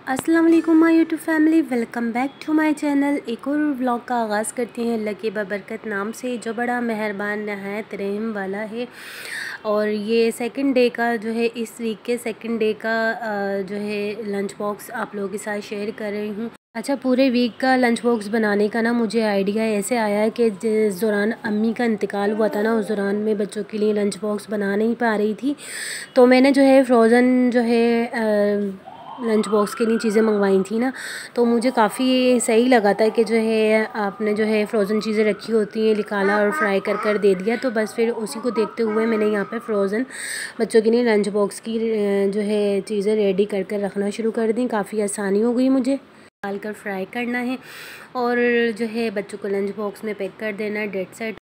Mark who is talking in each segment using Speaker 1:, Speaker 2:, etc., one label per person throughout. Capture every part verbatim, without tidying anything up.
Speaker 1: अस्सलाम वालेकुम my YouTube family, welcome back to my channel. एक और व्लॉग का आगाज़ करते हैं अल्लाह की बबरकत नाम से, जो बड़ा मेहरबान नहायत रहम वाला है। और ये सेकंड डे का जो है, इस वीक के सेकंड डे का जो है लंच बॉक्स आप लोगों के साथ शेयर कर रही हूँ। अच्छा, पूरे वीक का लंच बॉक्स बनाने का ना मुझे आइडिया ऐसे आया है कि जिस दौरान अम्मी का इंतकाल हुआ था ना, उस दौरान मैं बच्चों के लिए लंच बॉक्स बना नहीं पा रही थी। तो मैंने जो है फ़्रोज़न जो है आ, लंच बॉक्स के लिए चीज़ें मंगवाई थी ना, तो मुझे काफ़ी सही लगा था कि जो है आपने जो है फ़्रोज़न चीज़ें रखी होती हैं, निकाला और फ्राई कर कर दे दिया। तो बस फिर उसी को देखते हुए मैंने यहाँ पे फ़्रोज़न बच्चों के लिए लंच बॉक्स की जो है चीज़ें रेडी कर कर रखना शुरू कर दी। काफ़ी आसानी हो गई मुझे। डाल कर फ्राई करना है और जो है बच्चों को लंच बॉक्स में पैक कर देना है डेड सेट।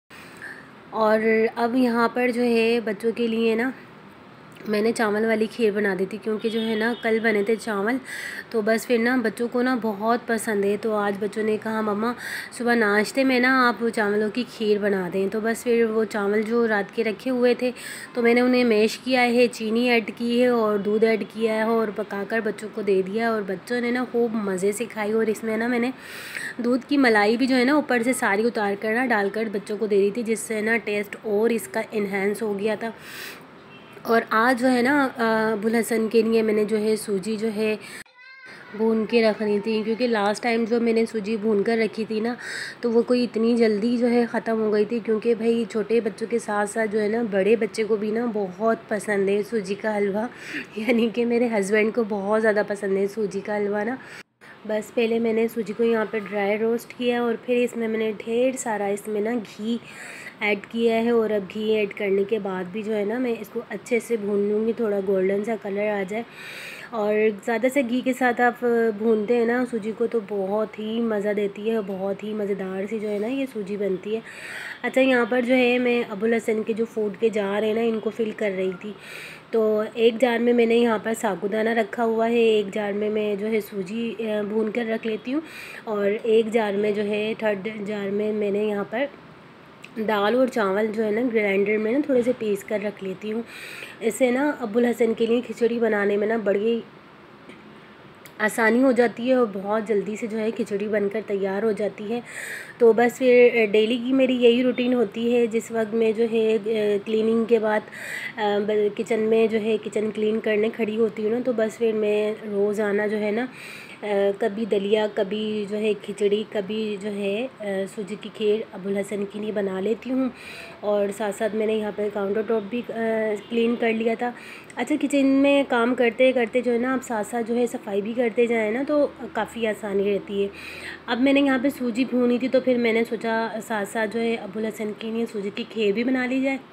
Speaker 1: और अब यहाँ पर जो है बच्चों के लिए ना मैंने चावल वाली खीर बना दी थी, क्योंकि जो है ना कल बने थे चावल, तो बस फिर ना बच्चों को ना बहुत पसंद है। तो आज बच्चों ने कहा मम्मा सुबह नाश्ते में ना आप चावलों की खीर बना दें। तो बस फिर वो चावल जो रात के रखे हुए थे तो मैंने उन्हें मैश किया है, चीनी ऐड की है और दूध ऐड किया है और पकाकर बच्चों को दे दिया। और बच्चों ने ना खूब मज़े से खाई। और इसमें ना मैंने दूध की मलाई भी जो है ना ऊपर से सारी उतार कर ना डालकर बच्चों को दे दी थी, जिससे ना टेस्ट और इसका इन्हेंस हो गया था। और आज जो है ना अबुल हसन के लिए मैंने जो है सूजी जो है भून के रखनी थी, क्योंकि लास्ट टाइम जो मैंने सूजी भून कर रखी थी ना, तो वो कोई इतनी जल्दी जो है ख़त्म हो गई थी। क्योंकि भाई छोटे बच्चों के साथ साथ जो है ना बड़े बच्चे को भी ना बहुत पसंद है सूजी का हलवा, यानी कि मेरे हस्बैंड को बहुत ज़्यादा पसंद है सूजी का हलवा ना। बस पहले मैंने सूजी को यहाँ पे ड्राई रोस्ट किया और फिर इसमें मैंने ढेर सारा इसमें ना घी ऐड किया है। और अब घी ऐड करने के बाद भी जो है ना मैं इसको अच्छे से भून लूँगी, थोड़ा गोल्डन सा कलर आ जाए। और ज़्यादा से घी के साथ आप भूनते हैं ना सूजी को तो बहुत ही मज़ा देती है, बहुत ही मज़ेदार सी जो है ना ये सूजी बनती है। अच्छा, यहाँ पर जो है मैं अबुल हसन के जो फूड के जार हैं ना इनको फ़िल कर रही थी। तो एक जार में मैंने यहाँ पर साबूदाना रखा हुआ है, एक जार में मैं जो है सूजी भून कर रख लेती हूँ, और एक जार में जो है थर्ड जार में मैंने यहाँ पर दाल और चावल जो है ना ग्राइंडर में ना थोड़े से पीस कर रख लेती हूँ। इससे ना अबुल हसन के लिए खिचड़ी बनाने में ना बड़ी आसानी हो जाती है और बहुत जल्दी से जो है खिचड़ी बनकर तैयार हो जाती है। तो बस फिर डेली की मेरी यही रूटीन होती है। जिस वक्त मैं जो है क्लीनिंग के बाद किचन में जो है किचन क्लीन करने खड़ी होती हूँ ना, तो बस फिर मैं रोज़ाना जो है ना कभी दलिया, कभी जो है खिचड़ी, कभी जो है सूजी की खीर अबुल हसन के लिए बना लेती हूँ। और साथ साथ मैंने यहाँ पर काउंटर टॉप भी क्लीन कर लिया था। अच्छा, किचन में काम करते करते जो है ना आप साथ साथ जो है सफाई भी करते जाएँ ना, तो काफ़ी आसानी रहती है। अब मैंने यहाँ पे सूजी भूनी थी, तो फिर मैंने सोचा साथ साथ जो है अबुल हसन के लिए सूजी की खीर भी बना ली जाए।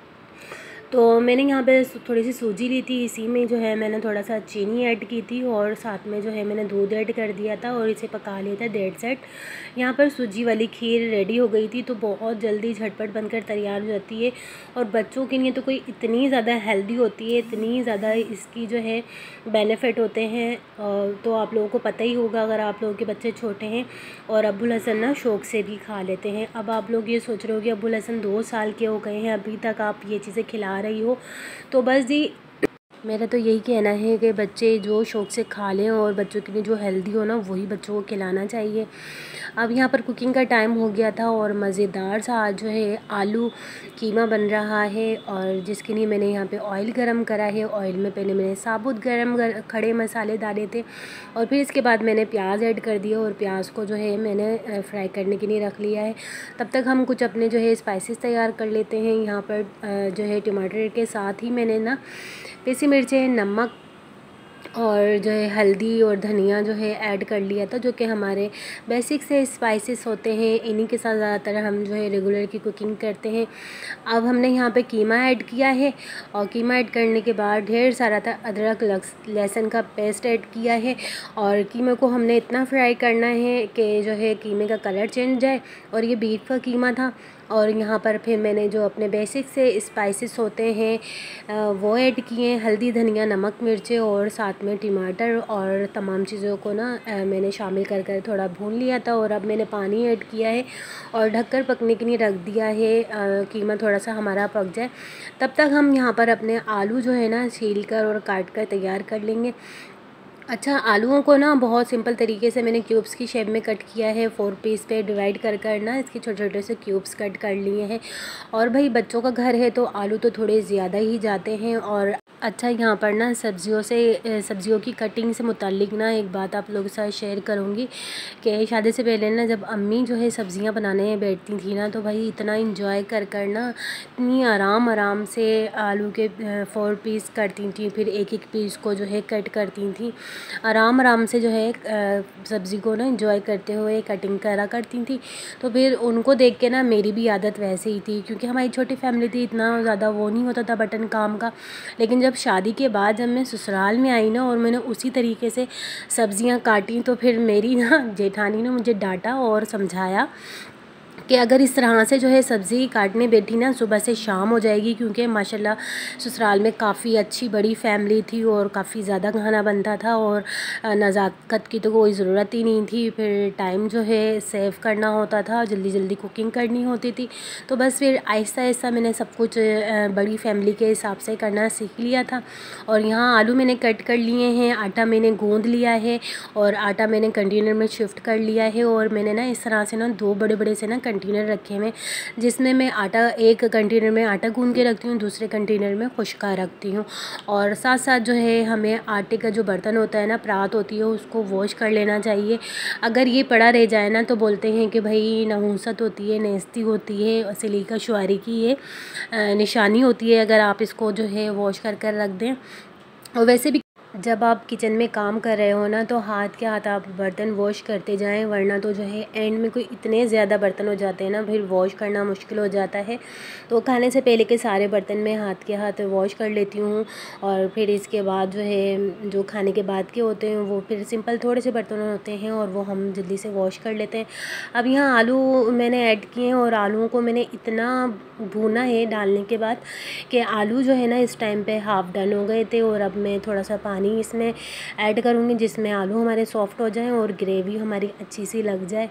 Speaker 1: तो मैंने यहाँ पे थोड़ी सी सूजी ली थी, इसी में जो है मैंने थोड़ा सा चीनी ऐड की थी और साथ में जो है मैंने दूध ऐड कर दिया था और इसे पका लिया था डेढ़ सेट। यहाँ पर सूजी वाली खीर रेडी हो गई थी, तो बहुत जल्दी झटपट बनकर तैयार हो जाती है। और बच्चों के लिए तो कोई इतनी ज़्यादा हेल्दी होती है, इतनी ज़्यादा इसकी जो है बेनिफिट होते हैं, तो आप लोगों को पता ही होगा अगर आप लोगों के बच्चे छोटे हैं। और अबुल हसन ना शौक़ से भी खा लेते हैं। अब आप लोग ये सोच रहे हो कि अबुल हसन दो साल के हो गए हैं, अभी तक आप ये चीज़ें खिला रही हो, तो बस जी मेरा तो यही कहना है कि बच्चे जो शौक़ से खा लें और बच्चों के लिए जो हेल्दी हो ना वही बच्चों को खिलाना चाहिए। अब यहाँ पर कुकिंग का टाइम हो गया था और मज़ेदार सा आज जो है आलू कीमा बन रहा है, और जिसके लिए मैंने यहाँ पे ऑयल गरम करा है। ऑयल में पहले मैंने साबुत गरम गर, खड़े मसाले डाले थे और फिर इसके बाद मैंने प्याज ऐड कर दिया और प्याज को जो है मैंने फ्राई करने के लिए रख लिया है। तब तक हम कुछ अपने जो है स्पाइसेस तैयार कर लेते हैं। यहाँ पर जो है टमाटर के साथ ही मैंने ना पिसी मिर्चें, नमक और जो है हल्दी और धनिया जो है ऐड कर लिया था, जो कि हमारे बेसिक से स्पाइसेस होते हैं। इन्हीं के साथ ज़्यादातर हम जो है रेगुलर की कुकिंग करते हैं। अब हमने यहाँ पे कीमा ऐड किया है और कीमा ऐड करने के बाद ढेर सारा था अदरक लहसुन का पेस्ट ऐड किया है। और कीमे को हमने इतना फ्राई करना है कि जो है कीमे का कलर चेंज जाए। और ये बीफ का कीमा था। और यहाँ पर फिर मैंने जो अपने बेसिक से स्पाइसेस होते हैं वो ऐड किए, हल्दी, धनिया, नमक, मिर्चें और साथ में टमाटर और तमाम चीज़ों को ना मैंने शामिल कर कर थोड़ा भून लिया था। और अब मैंने पानी ऐड किया है और ढककर पकने के लिए रख दिया है, कीमा थोड़ा सा हमारा पक जाए। तब तक हम यहाँ पर अपने आलू जो है ना छील कर और काट कर तैयार कर लेंगे। अच्छा, आलूओं को ना बहुत सिंपल तरीके से मैंने क्यूब्स की शेप में कट किया है, फोर पीस पे डिवाइड कर कर ना इसके छोटे छोटे से क्यूब्स कट कर लिए हैं। और भाई बच्चों का घर है तो आलू तो थोड़े ज़्यादा ही जाते हैं। और अच्छा, यहाँ पर ना सब्जियों से सब्जियों की कटिंग से मुतालिक ना एक बात आप लोगों के साथ शेयर करूँगी कि शादी से पहले ना जब अम्मी जो है सब्जियाँ बनाने बैठती थी ना, तो भाई इतना इंजॉय कर कर ना इतनी आराम आराम से आलू के फोर पीस करती थी, फिर एक एक पीस को जो है कट करती थी, आराम आराम से जो है सब्ज़ी को ना इंजॉय करते हुए कटिंग करा करती थी। तो फिर उनको देख के ना मेरी भी आदत वैसे ही थी, क्योंकि हमारी छोटी फैमिली थी, इतना ज़्यादा वो नहीं होता था बटन काम का। लेकिन जब शादी के बाद जब मैं ससुराल में आई ना और मैंने उसी तरीके से सब्ज़ियां काटी, तो फिर मेरी ना जेठानी ने मुझे डांटा और समझाया कि अगर इस तरह से जो है सब्ज़ी काटने बैठी ना सुबह से शाम हो जाएगी, क्योंकि माशाल्लाह ससुराल में काफ़ी अच्छी बड़ी फैमिली थी और काफ़ी ज़्यादा खाना बनता था और नज़ाकत की तो कोई ज़रूरत ही नहीं थी। फिर टाइम जो है सेव करना होता था, जल्दी जल्दी कुकिंग करनी होती थी। तो बस फिर आहिस्ता आहिस्ता मैंने सब कुछ बड़ी फैमिली के हिसाब से करना सीख लिया था। और यहाँ आलू मैंने कट कर लिए हैं, आटा मैंने गूँध लिया है और आटा मैंने कंटेनर में शिफ्ट कर लिया है। और मैंने ना इस तरह से ना दो बड़े बड़े से ना कंटेनर रखे हुए, जिसमें मैं आटा एक कंटेनर में आटा गूंद के रखती हूँ, दूसरे कंटेनर में खुश्का रखती हूँ। और साथ साथ जो है हमें आटे का जो बर्तन होता है ना, परात होती है, उसको वॉश कर लेना चाहिए। अगर ये पड़ा रह जाए ना तो बोलते हैं कि भाई नहुसत होती है, नेस्ती होती है, सलीका शुआरी की ये निशानी होती है अगर आप इसको जो है वॉश कर कर रख दें। और वैसे भी जब आप किचन में काम कर रहे हो ना तो हाथ के हाथ आप बर्तन वॉश करते जाएं, वरना तो जो है एंड में कोई इतने ज़्यादा बर्तन हो जाते हैं ना, फिर वॉश करना मुश्किल हो जाता है। तो खाने से पहले के सारे बर्तन में हाथ के हाथ वॉश कर लेती हूँ। और फिर इसके बाद जो है जो खाने के बाद के होते हैं वो फिर सिंपल थोड़े से बर्तन होते हैं और वो हम जल्दी से वॉश कर लेते हैं। अब यहाँ आलू मैंने ऐड किए हैं और आलूओं को मैंने इतना भूना है डालने के बाद कि आलू जो है ना इस टाइम पे हाफ़ डन हो गए थे। और अब मैं थोड़ा सा पानी इसमें ऐड करूँगी जिसमें आलू हमारे सॉफ्ट हो जाएं और ग्रेवी हमारी अच्छी सी लग जाए।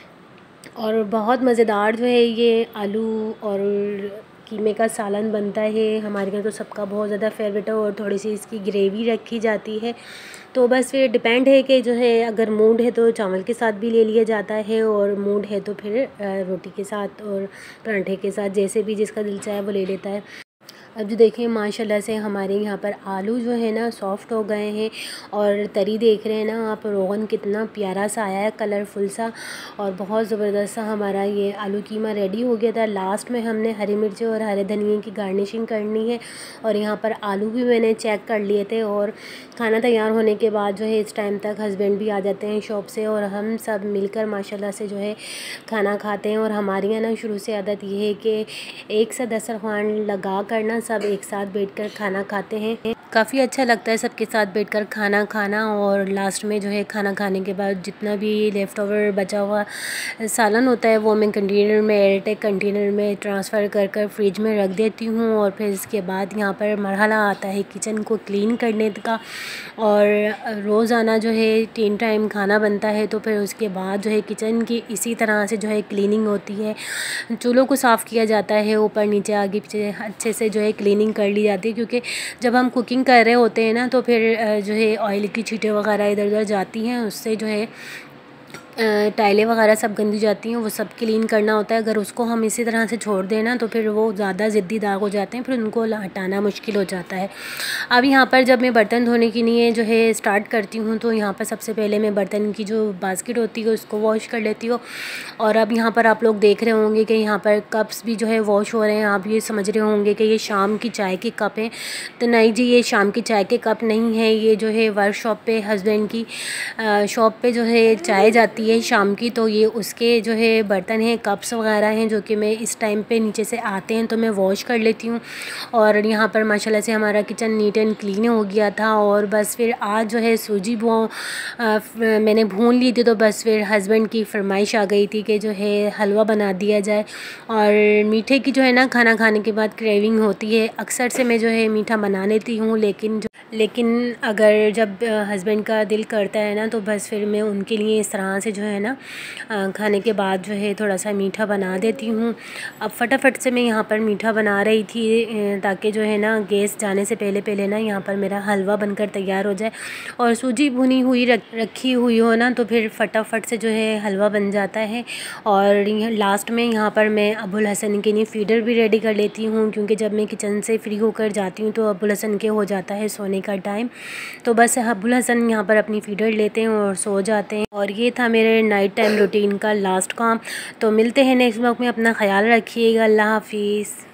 Speaker 1: और बहुत मज़ेदार जो है ये आलू और कीमे का सालन बनता है। हमारे घर तो सबका बहुत ज़्यादा फेवरेट है और थोड़ी सी इसकी ग्रेवी रखी जाती है। तो बस फिर डिपेंड है कि जो है अगर मूड है तो चावल के साथ भी ले लिया जाता है और मूड है तो फिर रोटी के साथ और पराठे के साथ, जैसे भी जिसका दिल चाहे वो ले लेता है। अब जो देखें माशाल्लाह से हमारे यहाँ पर आलू जो है ना सॉफ़्ट हो गए हैं और तरी देख रहे हैं ना आप, रोगन कितना प्यारा सा आया है, कलरफुल सा, और बहुत ज़बरदस्त सा हमारा ये आलू कीमा रेडी हो गया था। लास्ट में हमने हरी मिर्ची और हरे धनिए की गार्निशिंग करनी है। और यहाँ पर आलू भी मैंने चेक कर लिए थे। और खाना तैयार होने के बाद जो है इस टाइम तक हस्बैंड भी आ जाते हैं शॉप से और हम सब मिलकर माशाल्लाह से जो है खाना खाते हैं। और हमारी यहाँ ना शुरू से आदत ये है कि एक सा दस्तरखान लगा कर ना सब एक साथ बैठकर खाना खाते हैं। काफ़ी अच्छा लगता है सबके साथ बैठकर खाना खाना। और लास्ट में जो है खाना खाने के बाद जितना भी लेफ़्ट ओवर बचा हुआ सालन होता है वो मैं कंटेनर में एयरटाइट कंटेनर में ट्रांसफ़र कर कर फ्रिज में रख देती हूँ। और फिर इसके बाद यहाँ पर मरहला आता है किचन को क्लीन करने का। और रोज़ाना जो है तीन टाइम खाना बनता है तो फिर उसके बाद जो है किचन की इसी तरह से जो है क्लीनिंग होती है। चूल्हों को साफ़ किया जाता है, ऊपर नीचे आगे पीछे अच्छे से जो है क्लीनिंग कर ली जाती है, क्योंकि जब हम कुकिंग कर रहे होते हैं ना तो फिर जो है ऑयल की छींटें वगैरह इधर उधर जाती हैं, उससे जो है टाइलें वगैरह सब गंदी जाती हैं, वो सब क्लीन करना होता है। अगर उसको हम इसी तरह से छोड़ दें ना तो फिर वो ज़्यादा ज़िद्दी दाग हो जाते हैं, फिर उनको हटाना मुश्किल हो जाता है। अब यहाँ पर जब मैं बर्तन धोने के लिए जो है स्टार्ट करती हूँ तो यहाँ पर सबसे पहले मैं बर्तन की जो बास्केट होती है उसको वॉश कर लेती हूँ। और अब यहाँ पर आप लोग देख रहे होंगे कि यहाँ पर कप्स भी जो है वॉश हो रहे हैं। आप ये समझ रहे होंगे कि ये शाम की चाय के कप हैं, तो नहीं जी, ये शाम की चाय के कप नहीं है। ये जो है वर्कशॉप पे हस्बैंड की शॉप पे जो है चाय जाती है शाम की, तो ये उसके जो है बर्तन हैं, कप्स वगैरह हैं, जो कि मैं इस टाइम पे नीचे से आते हैं तो मैं वॉश कर लेती हूँ। और यहाँ पर माशाल्लाह से हमारा किचन नीट एंड क्लीन हो गया था। और बस फिर आज जो है सूजी वो मैंने भून ली थी, तो बस फिर हस्बैंड की फरमाइश आ गई थी कि जो है हलवा बना दिया जाए। और मीठे की जो है ना खाना खाने के बाद क्रेविंग होती है, अक्सर से मैं जो है मीठा बना लेती हूँ, लेकिन जो लेकिन अगर जब हस्बैंड का दिल करता है ना तो बस फिर मैं उनके लिए इस तरह से जो है ना खाने के बाद जो है थोड़ा सा मीठा बना देती हूँ। अब फटाफट से मैं यहाँ पर मीठा बना रही थी ताकि जो है ना गैस जाने से पहले पहले ना यहाँ पर मेरा हलवा बनकर तैयार हो जाए। और सूजी भुनी हुई रख रखी हुई हो ना तो फिर फटाफट से जो है हलवा बन जाता है। और लास्ट में यहाँ पर मैं अबुल हसन के लिए फ़ीडर भी रेडी कर लेती हूँ, क्योंकि जब मैं किचन से फ्री होकर जाती हूँ तो अबुल हसन के हो जाता है सोने का टाइम। तो बस अबुल हसन यहाँ पर अपनी फ़ीडर लेते हैं और सो जाते हैं। और ये था मेरे नाइट टाइम रूटीन का लास्ट काम। तो मिलते हैं नेक्स्ट ब्लॉग में। अपना ख्याल रखिएगा। अल्लाह हाफिज़।